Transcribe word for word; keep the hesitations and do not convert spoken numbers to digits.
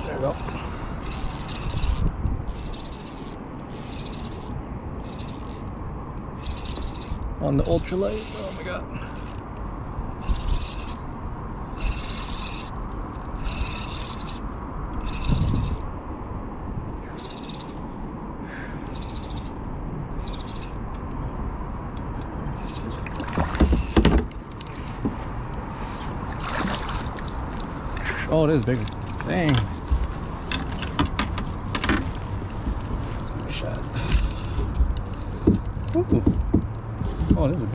There we go. On the ultralight. Oh my god. Oh, it is bigger. Dang. That's my shot. Ooh. Oh, this is